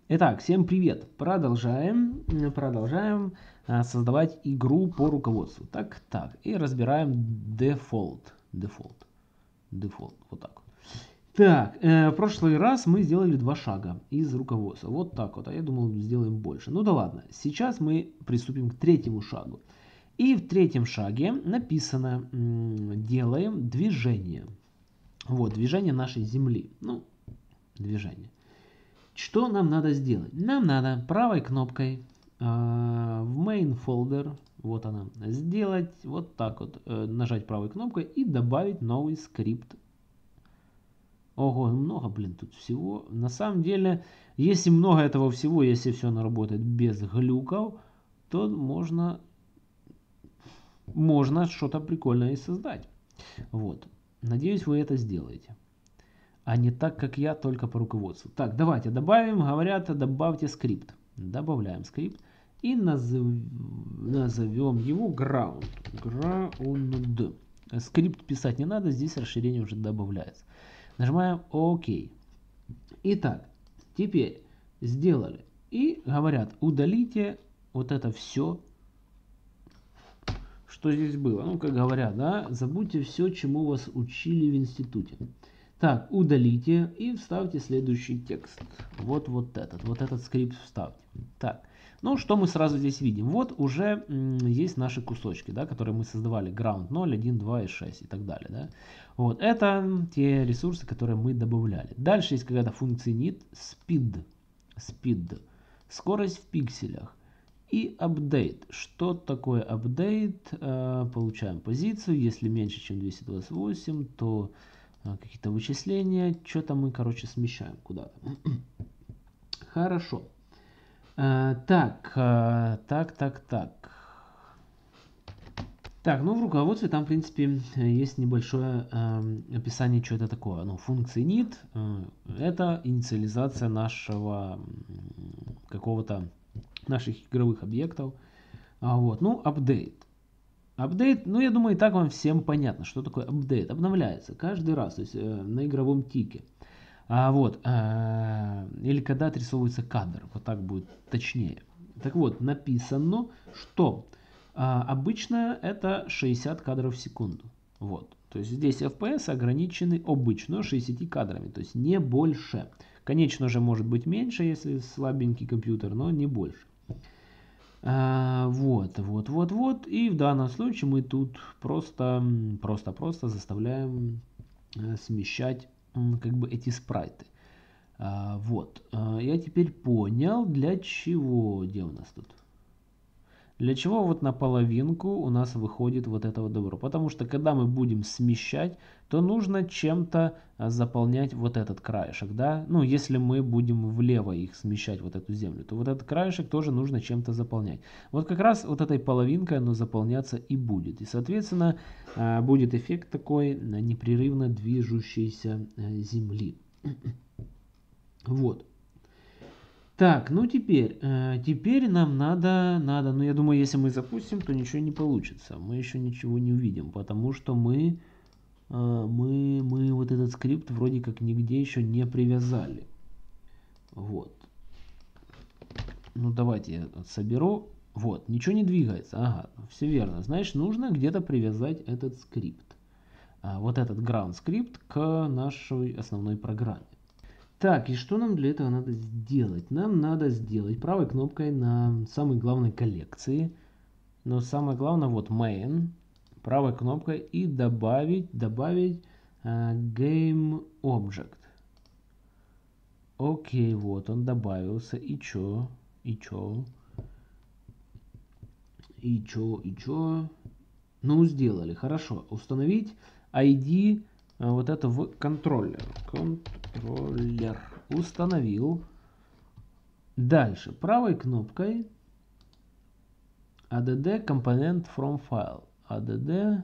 Итак, всем привет! Продолжаем создавать игру по руководству. Так, и разбираем дефолт. Вот так вот. Так, в прошлый раз мы сделали 2 шага из руководства. Вот так вот, а я думал, сделаем больше. Ну да ладно, сейчас мы приступим к третьему шагу. И в третьем шаге написано, делаем движение. Вот, движение нашей Земли. Ну, движение. Что нам надо сделать? Нам надо правой кнопкой в main folder, вот она, сделать вот так вот, нажать правой кнопкой и добавить новый скрипт. Ого, много, блин, тут всего. На самом деле, если много этого всего, если все оно работает без глюков, то можно что-то прикольное и создать. Вот. Надеюсь, вы это сделаете. А не так, как я, только по руководству. Так, давайте добавим, говорят, добавьте скрипт. Добавляем скрипт и назовем его ground. Ground. Скрипт писать не надо, здесь расширение уже добавляется. Нажимаем ОК. Итак, теперь сделали. И говорят, удалите вот это все, что здесь было. Ну, как говорят, да, забудьте все, чему вас учили в институте. Так, удалите и вставьте следующий текст. Вот этот скрипт вставьте. Так, ну что мы сразу здесь видим? Вот уже есть наши кусочки, да, которые мы создавали. Ground 0, 1, 2 и 6 и так далее. Да? Вот, это те ресурсы, которые мы добавляли. Дальше есть какая-то функция init, speed, скорость в пикселях. И update. Что такое update? Получаем позицию. Если меньше, чем 228, то какие-то вычисления. Что-то мы, короче, смещаем куда-то. Хорошо. Так. Так, ну в руководстве там, в принципе, есть небольшое описание, что это такое. Ну, функции init это инициализация нашего какого-то наших игровых объектов. Вот, ну, update. Апдейт, ну я думаю, и так вам всем понятно, что такое апдейт. Обновляется каждый раз, то есть на игровом тике. Или когда отрисовывается кадр, вот так будет точнее. Так вот, написано, что обычно это 60 кадров в секунду. Вот. То есть здесь FPS ограничены обычно 60 кадрами, то есть не больше. Конечно же, может быть меньше, если слабенький компьютер, но не больше. Вот. И в данном случае мы тут просто заставляем смещать как бы эти спрайты. Вот. Я теперь понял, для чего. Где у нас тут? Для чего вот на половинку у нас выходит вот это вот добро? Потому что когда мы будем смещать, то нужно чем-то заполнять вот этот краешек, да? Ну, если мы будем влево их смещать, вот эту землю, то вот этот краешек тоже нужно чем-то заполнять. Вот как раз вот этой половинкой оно заполняться и будет. И, соответственно, будет эффект такой непрерывно движущейся земли. Вот. Так, ну теперь нам надо, ну я думаю, если мы запустим, то ничего не получится. Мы еще ничего не увидим, потому что мы вот этот скрипт вроде как нигде еще не привязали. Вот. Ну давайте я соберу. Вот, ничего не двигается. Ага, все верно. Значит, нужно где-то привязать этот скрипт. Вот этот ground скрипт к нашей основной программе. Так, и что нам для этого надо сделать? Нам надо сделать правой кнопкой на самой главной коллекции. Но самое главное, вот main, правой кнопкой и добавить game object. Окей, вот он добавился. И чё? Ну, сделали. Хорошо. Установить ID вот это в контроллер. Контроллер. Установил. Дальше. Правой кнопкой add component from file. add.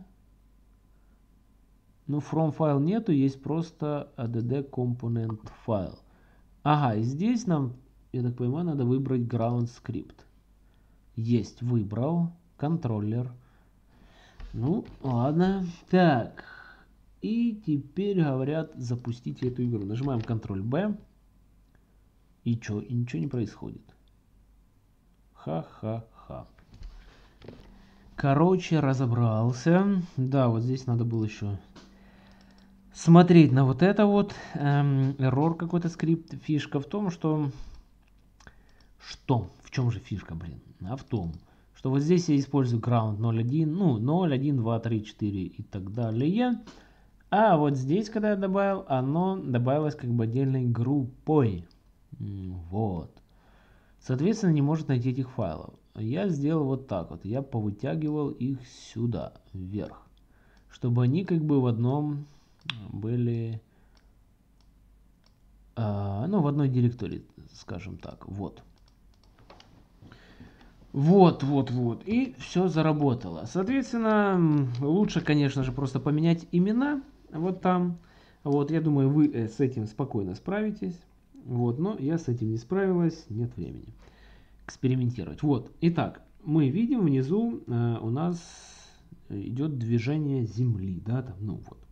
Ну, from file нету, есть просто add component file. Ага, и здесь нам, я так понимаю, надо выбрать ground script. Есть, выбрал. Контроллер. Ну, ладно. Так. И теперь говорят, запустите эту игру. Нажимаем Ctrl-B. И чё? И ничего не происходит. Ха-ха-ха. Короче, разобрался. Да, вот здесь надо было еще смотреть на вот это вот. Error какой-то скрипт. Фишка в том, что... В чем же фишка, блин? А в том, что вот здесь я использую ground 0.1, ну, 0, 1, 2, 3, 4 и так далее. А вот здесь, когда я добавил, оно добавилось как бы отдельной группой. Вот. Соответственно, не может найти этих файлов. Я сделал вот так вот. Я повытягивал их сюда, вверх. Чтобы они как бы в одном были... ну, в одной директории, скажем так. Вот. Вот. И все заработало. Соответственно, лучше, конечно же, просто поменять имена. Вот там. Вот, я думаю, вы с этим спокойно справитесь. Вот, но я с этим не справилась. Нет времени экспериментировать. Вот. Итак, мы видим внизу у нас идет движение Земли. Да, там, ну вот.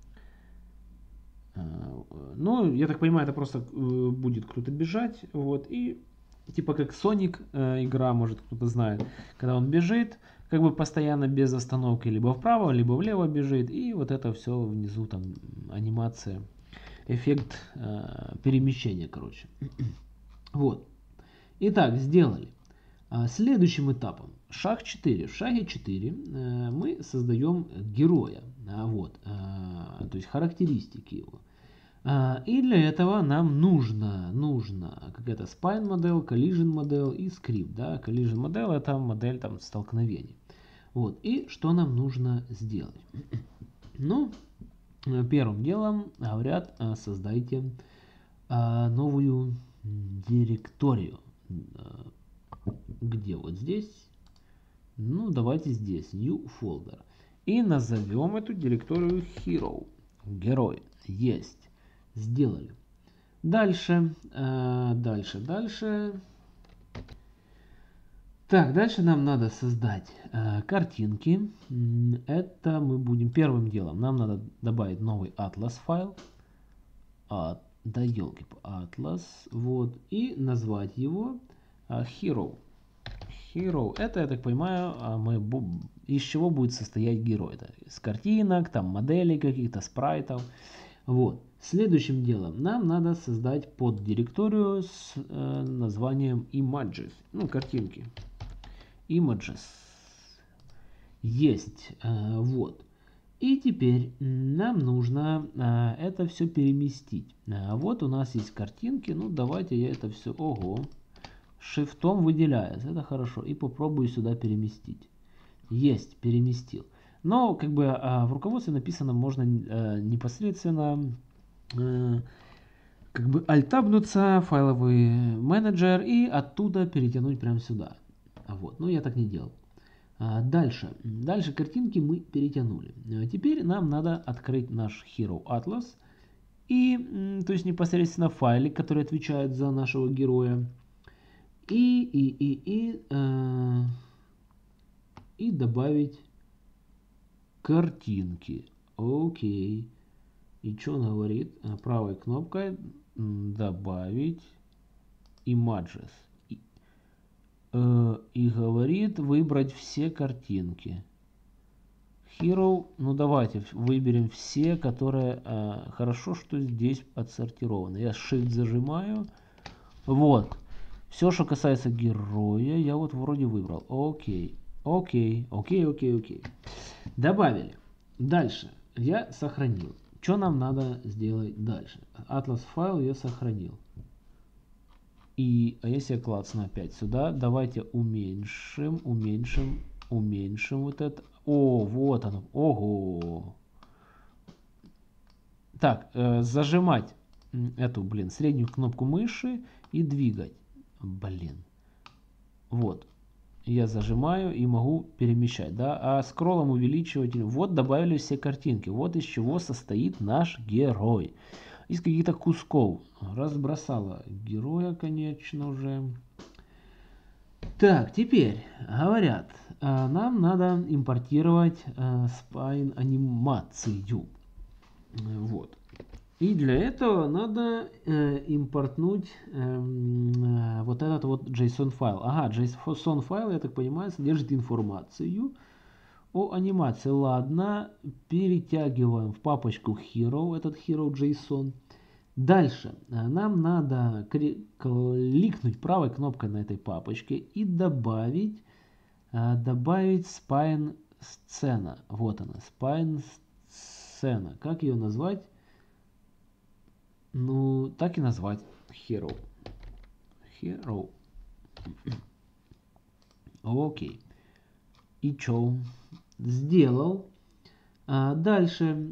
Ну, я так понимаю, это просто будет кто-то бежать. Вот. И типа как Sonic игра, может кто-то знает, когда он бежит, как бы постоянно без остановки, либо вправо, либо влево бежит, и вот это все внизу там анимация, эффект перемещения, короче. Вот. Итак, сделали. Следующим этапом, шаг 4. В шаге 4 мы создаем героя, вот, то есть характеристики его. И для этого нам нужно какая-то spine модель, collision модель и скрипт. Да? Collision модель это модель там столкновений. Вот. И что нам нужно сделать? Ну, первым делом говорят, создайте новую директорию. Где? Вот здесь? Ну, давайте здесь. New folder. И назовем эту директорию hero. Герой. Есть. Сделали. Дальше. Так, дальше нам надо создать картинки. Это мы будем первым делом. Нам надо добавить новый Atlas файл. Да елки, Atlas. Вот. И назвать его Hero. Hero. Это, я так понимаю, из чего будет состоять герой. Это из картинок, там моделей каких-то, спрайтов. Вот. Следующим делом нам надо создать поддиректорию с названием images. Ну, картинки. Images. Есть. Вот. И теперь нам нужно это все переместить. Вот у нас есть картинки. Ну, давайте я это все... Ого. Шифтом выделяется. Это хорошо. И попробую сюда переместить. Есть. Переместил. Но как бы в руководстве написано, можно непосредственно как бы альтабнуться, файловый менеджер, и оттуда перетянуть прямо сюда. Вот. Но я так не делал. Дальше картинки мы перетянули. Теперь нам надо открыть наш Hero Atlas. И, то есть непосредственно файлик, который отвечает за нашего героя. И добавить картинки. Окей. И что он говорит? Правой кнопкой добавить images. И говорит выбрать все картинки. Hero, ну давайте выберем все, которые... хорошо, что здесь отсортированы. Я Shift зажимаю. Вот. Все, что касается героя, я вот вроде выбрал. Окей. Добавили. Дальше. Я сохранил. Что нам надо сделать дальше? Atlas файл я сохранил. А если я клацну опять сюда, давайте уменьшим вот это. О, вот оно. Ого. Так, зажимать эту, среднюю кнопку мыши и двигать. Вот. Я зажимаю и могу перемещать, да, а скроллом увеличивать. Вот добавили все картинки. Вот из чего состоит наш герой. Из каких-то кусков. Разбросала героя, конечно же. Так, теперь говорят, нам надо импортировать spine анимацию. Вот. И для этого надо импортнуть вот этот вот JSON файл. Ага, JSON файл, я так понимаю, содержит информацию о анимации. Ладно, перетягиваем в папочку Hero, этот Hero JSON. Дальше нам надо кликнуть правой кнопкой на этой папочке и добавить spine сцена. Вот она, spine сцена. Как ее назвать? Ну, так и назвать. Hero. Hero. Окей. И чё? Сделал. Дальше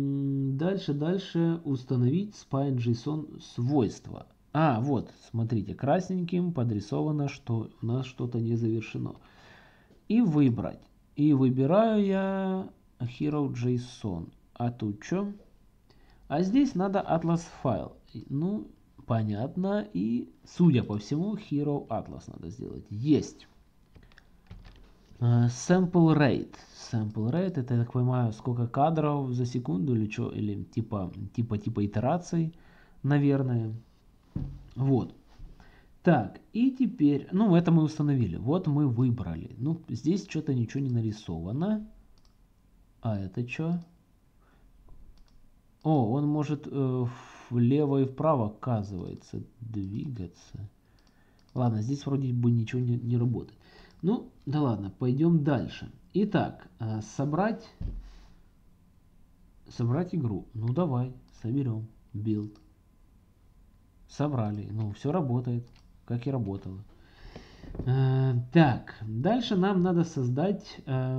установить spine.json свойства. Вот, смотрите, красненьким подрисовано, что у нас что-то не завершено. И выбрать. И выбираю я hero.json. А тут что? А здесь надо Atlas файл. Ну, понятно. И, судя по всему, Hero Atlas надо сделать. Есть. Sample rate. Sample rate, это, я так понимаю, сколько кадров за секунду или что, или типа итераций, наверное. Вот. Так, и теперь, ну, это мы установили. Вот мы выбрали. Ну, здесь что-то ничего не нарисовано. А это что? О, он может влево и вправо, оказывается, двигаться. Ладно, здесь вроде бы ничего не работает. Ну, да ладно, пойдем дальше. Итак, собрать игру. Ну, давай, соберем. Build. Собрали. Ну, все работает, как и работало. Так, дальше нам надо создать,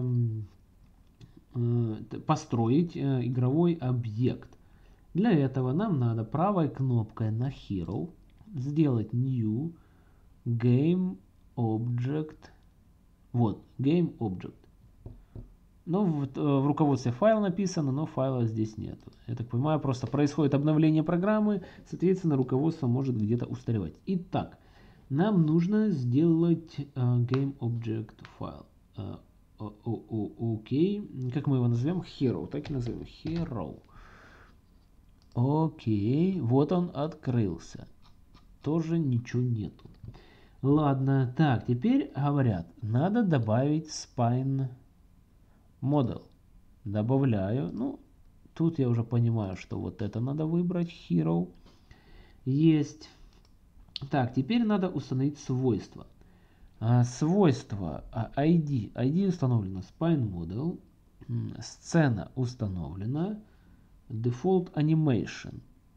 построить игровой объект. Для этого нам надо правой кнопкой на Hero сделать New Game Object. Вот, Game Object. Ну, в руководстве файл написано, но файла здесь нет. Я так понимаю, просто происходит обновление программы, соответственно, руководство может где-то устаревать. Итак, нам нужно сделать Game Object файл. Окей. Как мы его назовем? Hero. Так и назовем. Hero. Окей. Вот он открылся. Тоже ничего нету. Ладно. Так, теперь говорят, надо добавить spine model. Добавляю. Ну, тут я уже понимаю, что вот это надо выбрать. Hero. Есть. Так, теперь надо установить свойства. Свойства ID. ID установлено. Spine model. Сцена установлена. Default animation.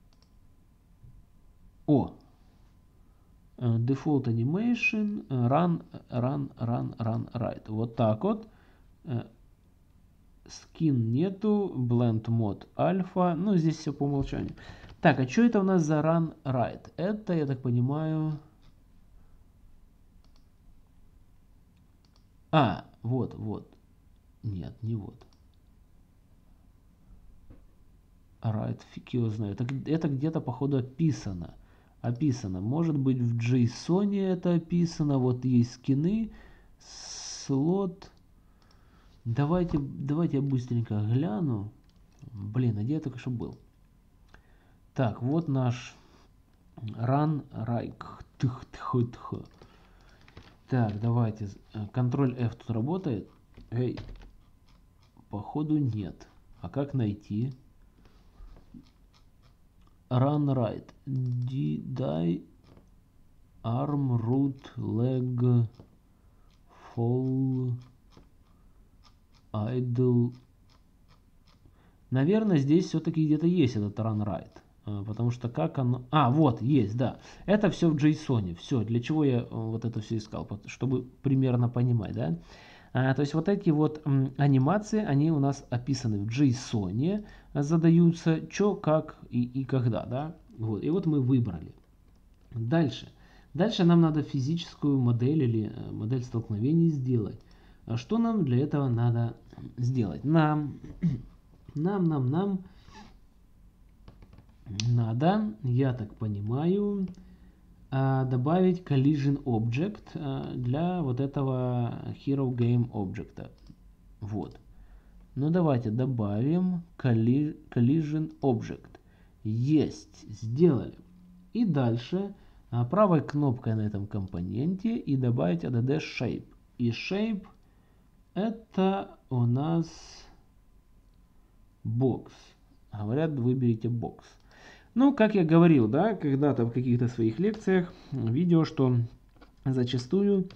Default animation run right. Вот так вот. Skin нету. Blend mode alpha. Ну, здесь все по умолчанию. Так, а что это у нас за run right? Это, я так понимаю... Вот. Нет, не вот. Right, фиг его знает. Это где-то, походу, описано. Может быть, в JSON это описано. Вот есть скины. Слот. Давайте я быстренько гляну. Блин, а где я только что был? Так, вот наш run right. Так, давайте. Ctrl F тут работает? Эй, походу нет. А как найти? Run right. Die arm root leg fall idle. Наверное, здесь все-таки где-то есть этот run right. Потому что как оно... вот, есть, да. Это все в JSON. Все, для чего я вот это все искал? Чтобы примерно понимать, да? То есть вот эти вот анимации, они у нас описаны в JSON, задаются что, как и когда, да? Вот. И вот мы выбрали. Дальше нам надо физическую модель или модель столкновений сделать. Что нам для этого надо сделать? Нам надо, я так понимаю, добавить collision object для вот этого hero game object. Вот. Ну давайте добавим collision object. Есть, сделали. И дальше правой кнопкой на этом компоненте и добавить add shape. И shape это у нас бокс. Говорят, выберите бокс. Ну, как я говорил, да, когда-то в каких-то своих лекциях, видео, что зачастую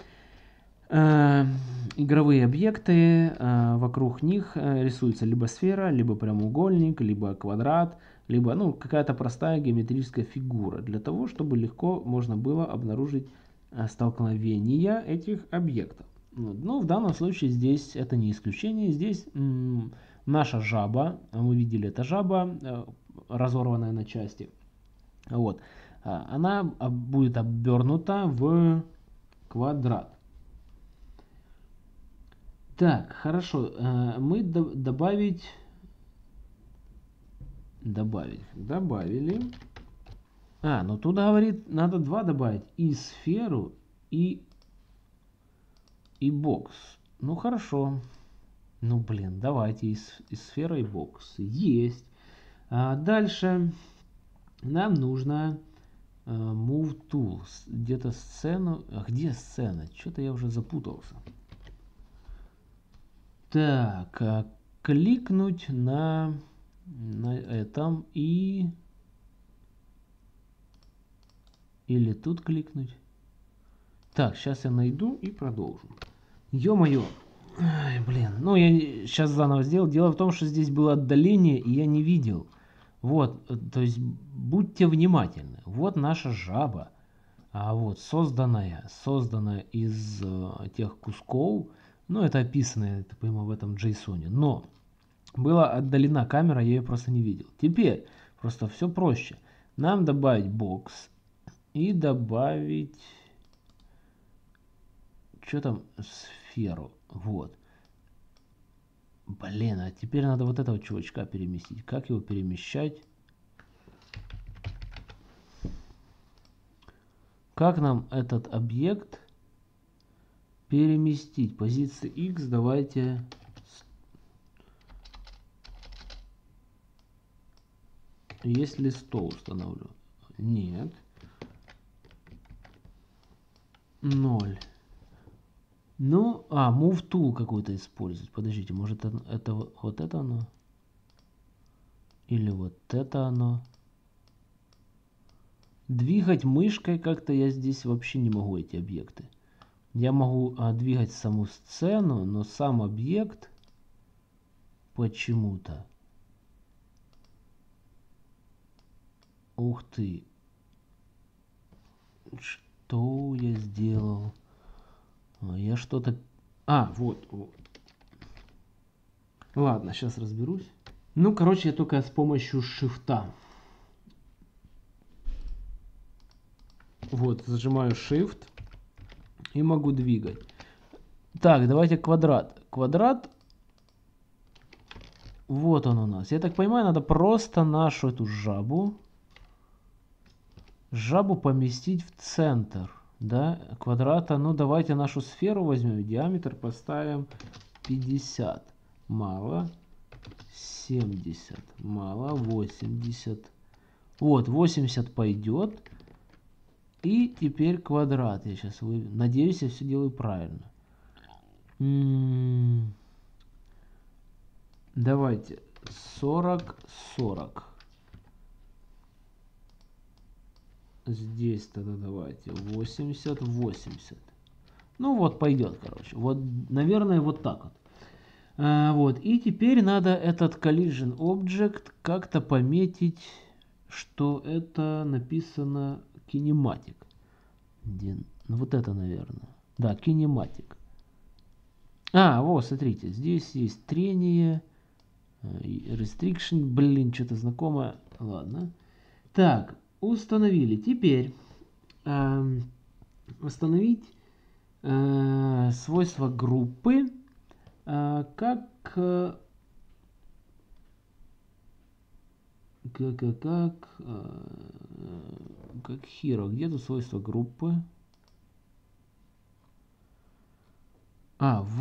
игровые объекты, вокруг них рисуется либо сфера, либо прямоугольник, либо квадрат, либо ну, какая-то простая геометрическая фигура, для того, чтобы легко можно было обнаружить столкновения этих объектов. Ну, в данном случае здесь это не исключение. Здесь наша жаба, мы видели, это жаба, разорванная на части. Вот. Она будет обернута в квадрат. Так, хорошо. Мы добавили. Ну тут говорит, надо два добавить. И сферу, и бокс. Ну хорошо. Ну блин, давайте и сфера, и бокс. Есть. Дальше нам нужно Move Tools. Где-то сцену. Где сцена? Что-то я уже запутался. Так, кликнуть на этом и... Или тут кликнуть. Так, сейчас я найду и продолжу. Ё-моё. Ай, блин. Ну, я сейчас заново сделал. Дело в том, что здесь было отдаление, и я не видел. Вот, то есть, будьте внимательны. Вот наша жаба. А вот созданная из тех кусков. Ну, это описано, я так понимаю, в этом JSON. Но была отдалена камера, я ее просто не видел. Теперь просто все проще. Нам добавить бокс и добавить... Что там? Сферу. Вот. Блин, а теперь надо вот этого чувачка переместить. Как его перемещать? Как нам этот объект переместить? Позиция X давайте... Если стол установлю. Нет. 0. Ну, Move Tool какой-то использовать. Подождите, может это вот это оно? Или вот это оно? Двигать мышкой как-то я здесь вообще не могу эти объекты. Я могу двигать саму сцену, но сам объект почему-то. Ух ты. Что я сделал? Я что-то... вот. Ладно, сейчас разберусь. Ну, короче, я только с помощью шифта. Вот, зажимаю Shift и могу двигать. Так, давайте квадрат. Квадрат. Вот он у нас. Я так понимаю, надо просто нашу эту жабу поместить в центр. Да, квадрата. Ну, давайте нашу сферу возьмем. Диаметр поставим 50. Мало. 70. Мало. 80. Вот, 80 пойдет. И теперь квадрат. Я сейчас надеюсь, я все делаю правильно. Давайте 40. Здесь тогда давайте 80. Ну вот пойдет, короче. Вот, наверное, вот так вот. Вот. И теперь надо этот collision object как-то пометить, что это написано kinematic. Ну вот это, наверное. Да, kinematic. Вот, смотрите, здесь есть трение, restriction, блин, что-то знакомое. Ладно. Так, установили. Теперь установить свойства группы как hero. Где тут свойства группы?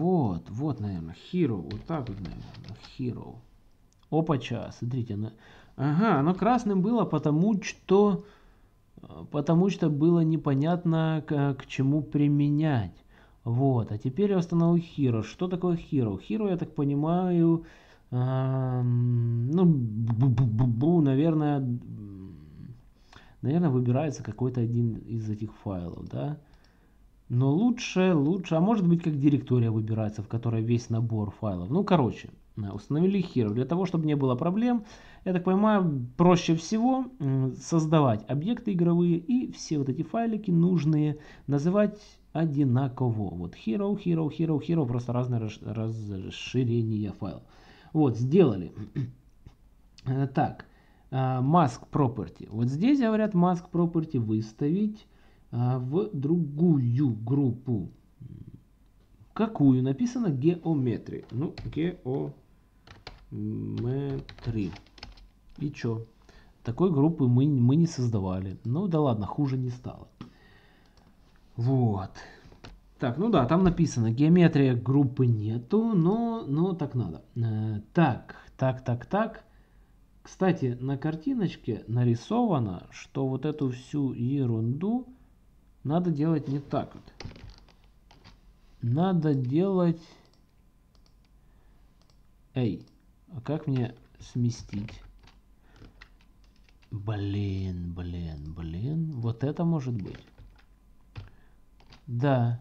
Вот, наверное, hero. Вот так вот, наверное, hero. Опача, смотрите, Ага, оно красным было, потому что было непонятно, к чему применять. Вот, а теперь я установил Hero. Что такое Hero? Hero, я так понимаю, ну, наверное, выбирается какой-то один из этих файлов, да? Но лучше, а может быть как директория выбирается, в которой весь набор файлов. Ну, короче, установили Hero. Для того, чтобы не было проблем, я так понимаю, проще всего создавать объекты игровые и все вот эти файлики нужные называть одинаково. Вот Hero, просто разное расширение файлов. Вот, сделали. Так, mask property. Вот здесь говорят mask property выставить в другую группу. Какую? Написано geometry. Ну, geometry. И чё? Такой группы мы не создавали. Ну да ладно, хуже не стало. Вот. Так, ну да, там написано, геометрия группы нету, но так надо. Так. Кстати, на картиночке нарисовано, что вот эту всю ерунду надо делать не так вот. Надо делать... Эй, а как мне сместить? Блин. Вот это может быть. Да.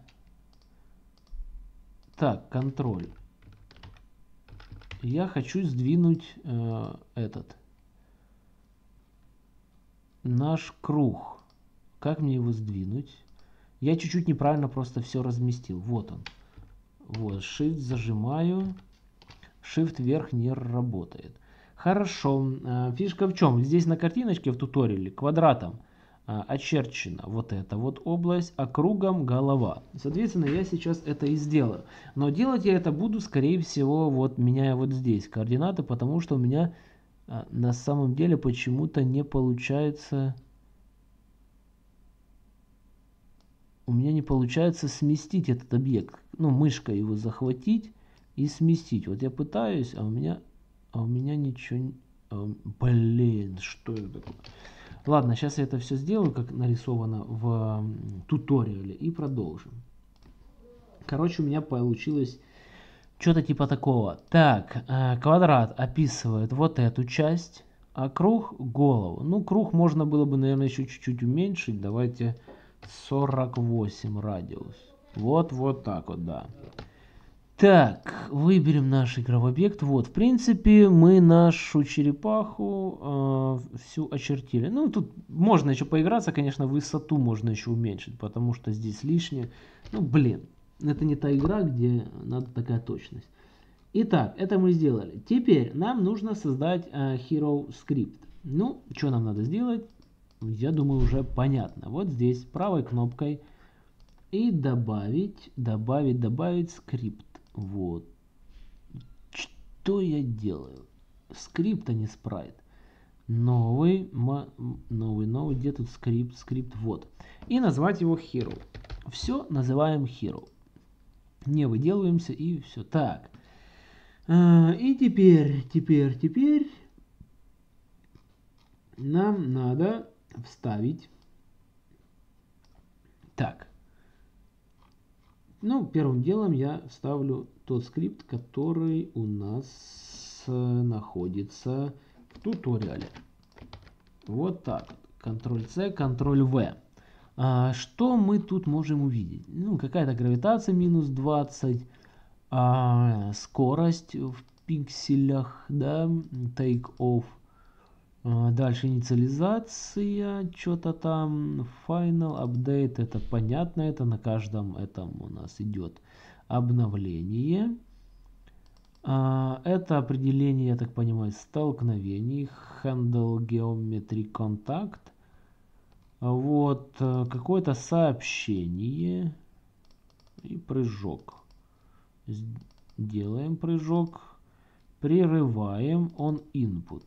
Так, контроль. Я хочу сдвинуть наш круг. Как мне его сдвинуть? Я чуть-чуть неправильно просто все разместил. Вот он. Вот, Shift зажимаю. Shift вверх не работает. Хорошо. Фишка в чем? Здесь на картиночке в туториале квадратом очерчена вот эта вот область, а кругом голова. Соответственно, я сейчас это и сделаю. Но делать я это буду, скорее всего, вот меняя вот здесь координаты, потому что у меня на самом деле почему-то не получается... У меня не получается сместить этот объект. Ну, мышкой его захватить и сместить. Вот я пытаюсь, а у меня ничего... Блин, что это такое? Ладно, сейчас я это все сделаю, как нарисовано в туториале, и продолжим. Короче, у меня получилось что-то типа такого. Так, квадрат описывает вот эту часть, а круг голову. Ну, круг можно было бы, наверное, еще чуть-чуть уменьшить. Давайте 48 радиус. Вот так вот, да. Так, выберем наш игровой объект. Вот, в принципе, мы нашу черепаху всю очертили. Ну, тут можно еще поиграться, конечно, высоту можно еще уменьшить, потому что здесь лишнее. Ну, блин, это не та игра, где надо такая точность. Итак, это мы сделали. Теперь нам нужно создать Hero Script. Ну, что нам надо сделать? Я думаю, уже понятно. Вот здесь правой кнопкой и добавить скрипт. Вот. Что я делаю? Скрипт, а не спрайт. Новый, где тут скрипт, вот. И назвать его Hero. Все называем Hero. Не выделываемся и все. Так. И теперь нам надо вставить. Так. Ну, первым делом я вставлю тот скрипт, который у нас находится в туториале. Вот так. Ctrl-C, Ctrl-V. Что мы тут можем увидеть? Ну, какая-то гравитация минус 20. Скорость в пикселях, да, take off. Дальше инициализация, что-то там, final update, это понятно, это на каждом этом у нас идет обновление. Это определение, я так понимаю, столкновений, handle geometry contact. Вот, какое-то сообщение и прыжок. Делаем прыжок, прерываем on input.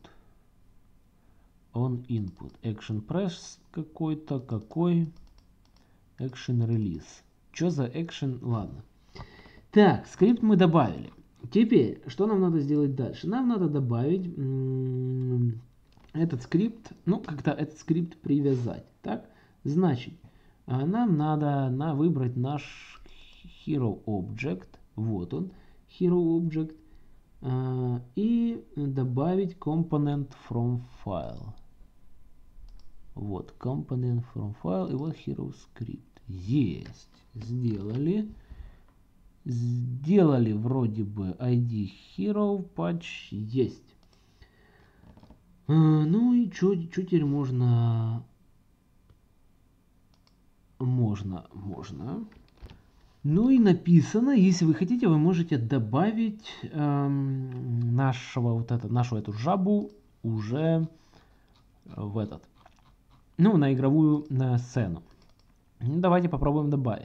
On input. Action press какой-то, какой? Action release. Что за action? Ладно. Так, скрипт мы добавили. Теперь, что нам надо сделать дальше? Нам надо добавить этот скрипт, ну, как-то этот скрипт привязать. Так, значит, нам надо выбрать наш hero object. Вот он, hero object. И добавить component from file. Вот, component from file, и вот hero script. Есть. Сделали. Сделали вроде бы ID hero patch. Есть. Ну и что теперь можно? Можно. Ну и написано, если вы хотите, вы можете добавить нашу эту жабу уже в этот, ну, на игровую сцену. Давайте попробуем добавить.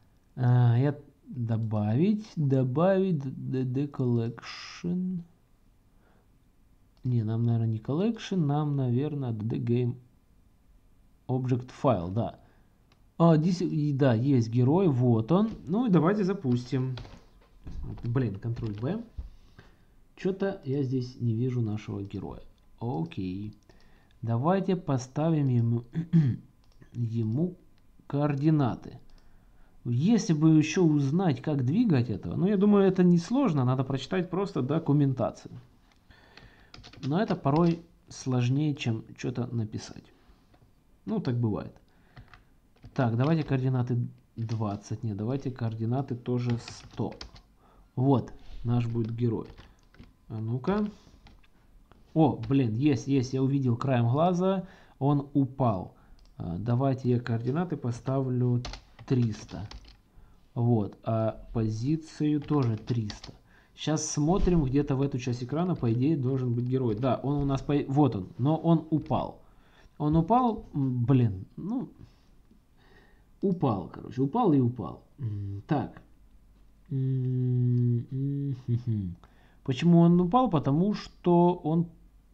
Добавить the collection. Не, нам, наверное, не collection, нам, наверное, the game object file, да. Здесь, да, есть герой, вот он. Ну и давайте запустим. Блин, Ctrl-B. Что-то я здесь не вижу нашего героя. Окей. Давайте поставим ему координаты. Если бы еще узнать, как двигать этого, ну, я думаю, это несложно, надо прочитать просто документацию. Но это порой сложнее, чем что-то написать. Ну, так бывает. Так, давайте координаты 20, не, давайте координаты тоже 100. Вот, наш будет герой. А ну-ка. О, блин, есть, я увидел краем глаза, он упал. Давайте я координаты поставлю 300. Вот, а позицию тоже 300. Сейчас смотрим, где-то в эту часть экрана, по идее, должен быть герой. Да, он у нас, вот он, но он упал. Он упал, блин, ну, упал, короче, упал и упал. Так. Почему он упал? Потому что он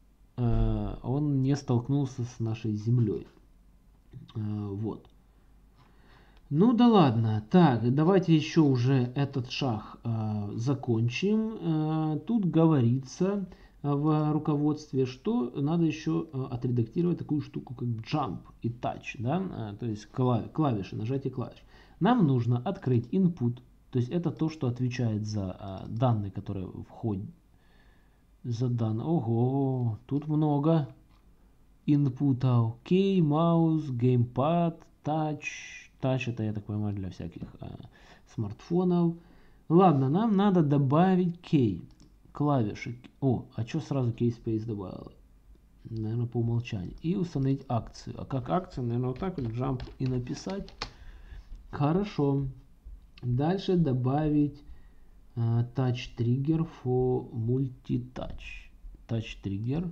не столкнулся с нашей землей. Вот. Ну да ладно. Так, давайте еще уже этот шаг закончим. Тут говорится в руководстве, что надо еще отредактировать такую штуку, как jump и touch, да? То есть клавиши, нажатие клавиш. Нам нужно открыть input, то есть это то, что отвечает за данные, которые входят. За данные. Ого, тут много инпута. Окей, маус, геймпад, touch. Touch это, я так понимаю, для всяких смартфонов. Ладно, нам надо добавить key. Клавиши. О, а что сразу keyspace добавила? Наверное, по умолчанию. И установить акцию. А как акцию? Наверное, вот так вот jump и написать. Хорошо. Дальше добавить touch trigger for multi-touch. Touch trigger.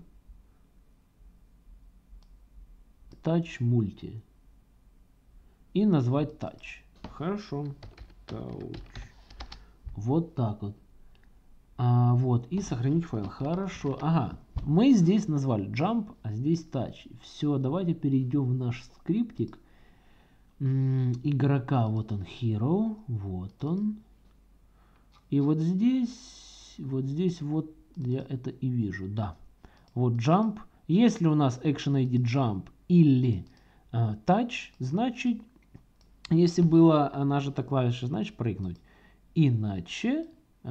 Touch multi. И назвать touch. Хорошо. Touch. Вот так вот. Вот. И сохранить файл. Хорошо. Ага. Мы здесь назвали jump, а здесь touch. Все, давайте перейдем в наш скриптик. Игрока. Вот он, hero. Вот он. И вот здесь вот я это и вижу. Да. Вот jump. Если у нас action ID jump или touch, значит, если была нажата клавиша, значит прыгнуть. Иначе,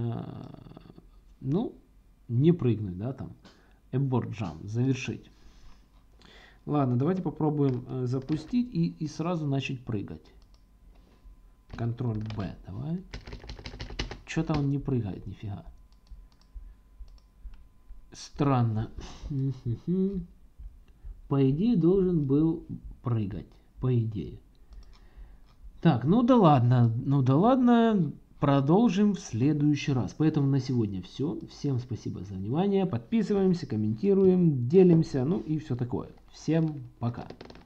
ну, не прыгнуть, да, там. Abort jump, завершить. Ладно, давайте попробуем запустить и сразу начать прыгать. Ctrl-B, давай. Что-то он не прыгает, нифига. Странно. По идее, должен был прыгать. По идее. Так, ну да ладно. Продолжим в следующий раз. Поэтому на сегодня все. Всем спасибо за внимание. Подписываемся, комментируем, делимся, ну и все такое. Всем пока.